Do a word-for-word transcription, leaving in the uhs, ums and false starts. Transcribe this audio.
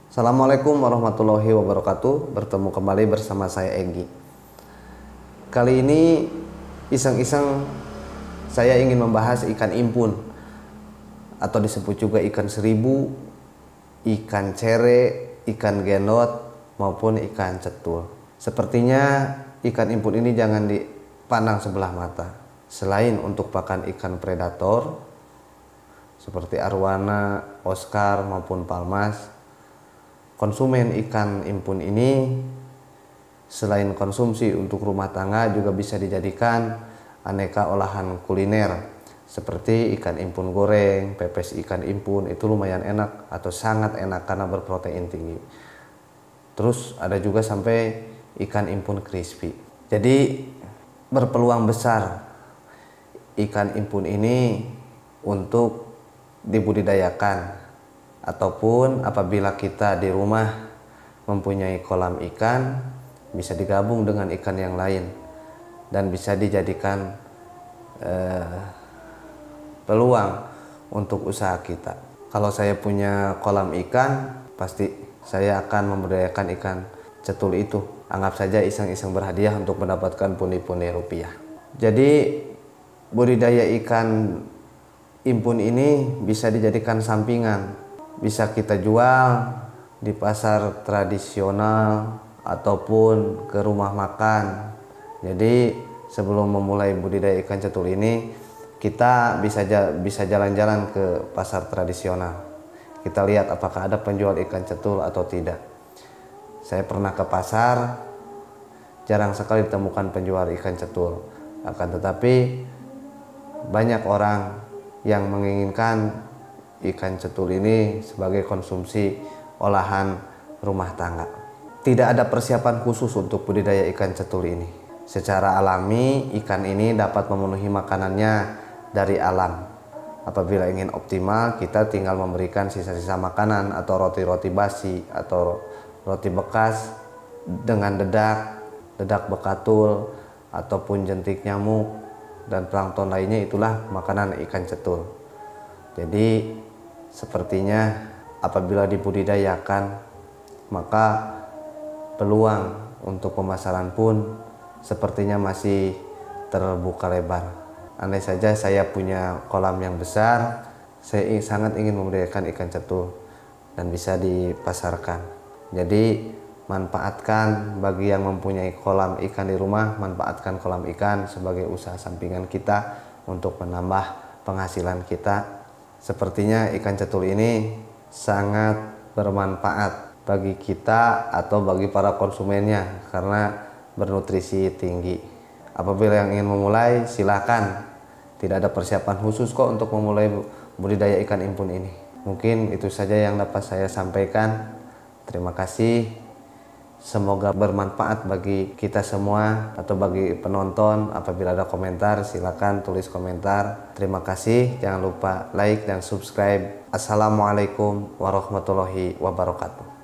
Assalamualaikum warahmatullahi wabarakatuh. Bertemu kembali bersama saya Egi. Kali ini iseng-iseng saya ingin membahas ikan impun atau disebut juga ikan seribu, ikan cere, ikan genot maupun ikan cetul. Sepertinya ikan impun ini jangan dipandang sebelah mata. Selain untuk pakan ikan predator seperti arwana, oscar maupun palmas, konsumen ikan impun ini selain konsumsi untuk rumah tangga juga bisa dijadikan aneka olahan kuliner seperti ikan impun goreng, pepes ikan impun itu lumayan enak atau sangat enak karena berprotein tinggi. Terus ada juga sampai ikan impun crispy. Jadi berpeluang besar ikan impun ini untuk dibudidayakan, ataupun apabila kita di rumah mempunyai kolam ikan bisa digabung dengan ikan yang lain dan bisa dijadikan eh, peluang untuk usaha kita. Kalau saya punya kolam ikan, pasti saya akan membudidayakan ikan cetul itu. Anggap saja iseng-iseng berhadiah untuk mendapatkan pundi-pundi rupiah. Jadi budidaya ikan impun ini bisa dijadikan sampingan. Bisa kita jual di pasar tradisional ataupun ke rumah makan. Jadi sebelum memulai budidaya ikan cetul ini, kita bisa bisa jalan-jalan ke pasar tradisional. Kita lihat apakah ada penjual ikan cetul atau tidak. Saya pernah ke pasar, jarang sekali ditemukan penjual ikan cetul. Akan tetapi banyak orang yang menginginkan ikan cetul ini sebagai konsumsi olahan rumah tangga. Tidak ada persiapan khusus untuk budidaya ikan cetul ini. Secara alami, ikan ini dapat memenuhi makanannya dari alam. Apabila ingin optimal, kita tinggal memberikan sisa-sisa makanan atau roti-roti basi atau roti bekas dengan dedak, dedak bekatul ataupun jentik nyamuk dan plankton lainnya. Itulah makanan ikan cetul. Jadi sepertinya apabila dibudidayakan, maka peluang untuk pemasaran pun sepertinya masih terbuka lebar. Andai saja saya punya kolam yang besar, saya sangat ingin membudidayakan ikan cetul dan bisa dipasarkan. Jadi manfaatkan, bagi yang mempunyai kolam ikan di rumah, manfaatkan kolam ikan sebagai usaha sampingan kita untuk menambah penghasilan kita. Sepertinya ikan cetul ini sangat bermanfaat bagi kita atau bagi para konsumennya karena bernutrisi tinggi. Apabila yang ingin memulai, silakan. Tidak ada persiapan khusus kok untuk memulai budidaya ikan impun ini. Mungkin itu saja yang dapat saya sampaikan. Terima kasih. Semoga bermanfaat bagi kita semua atau bagi penonton. Apabila ada komentar, silakan tulis komentar. Terima kasih. Jangan lupa like dan subscribe. Assalamualaikum warahmatullahi wabarakatuh.